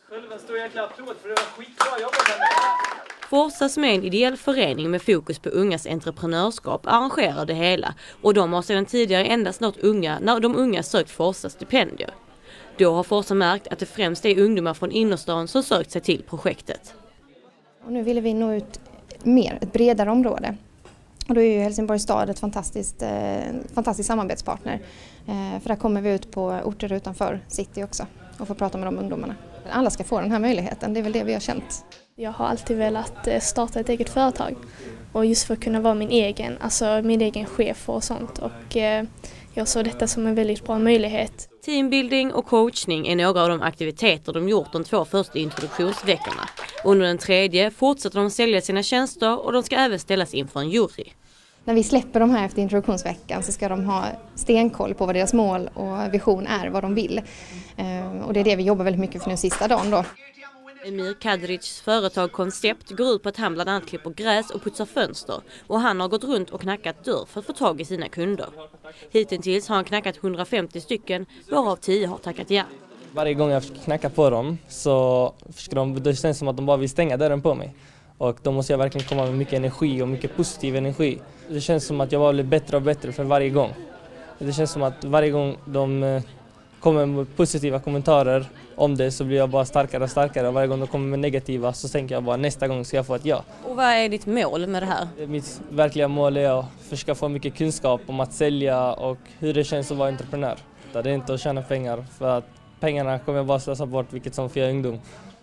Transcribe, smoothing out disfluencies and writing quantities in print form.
Själv en stor jäkla applåd för det var skitbra jobbat. Forsa som är en ideell förening med fokus på ungas entreprenörskap arrangerar det hela och de har sedan tidigare endast nått unga när de unga sökt Forsas stipendier. Då har Forsa märkt att det främst är ungdomar från innerstan som sökt sig till projektet. Och nu ville vi nå ut mer, ett bredare område. Och då är ju Helsingborgs stad ett fantastisk samarbetspartner. För där kommer vi ut på orter utanför city också och får prata med de ungdomarna. Alla ska få den här möjligheten, det är väl det vi har känt. Jag har alltid velat starta ett eget företag och just för att kunna vara min egen chef och sånt. Och jag såg detta som en väldigt bra möjlighet. Teambuilding och coachning är några av de aktiviteter de gjort de 2 första introduktionsveckorna. Under den 3:e fortsätter de sälja sina tjänster och de ska även ställas inför en jury. När vi släpper de här efter introduktionsveckan så ska de ha stenkoll på vad deras mål och vision är, vad de vill. Och det är det vi jobbar väldigt mycket för nu sista dagen då. Emir Kadrics företag Koncept går ut på att han bland annat klipper gräs och putsar fönster och han har gått runt och knackat dörr för att få tag i sina kunder. Hittills har han knackat 150 stycken, varav 10 har tackat ja. Varje gång jag knackar på dem så det känns som att de bara vill stänga dörren på mig. Och då måste jag verkligen komma med mycket energi och mycket positiv energi. Det känns som att jag blir bättre och bättre för varje gång. Det känns som att varje gång de kommer med positiva kommentarer om det så blir jag bara starkare och starkare. Och varje gång de kommer med negativa så tänker jag bara nästa gång ska jag få ett ja. Och vad är ditt mål med det här? Mitt verkliga mål är att försöka få mycket kunskap om att sälja och hur det känns att vara entreprenör. Det är inte att tjäna pengar för att pengarna kommer jag bara slösa bort vilket som för ungdom.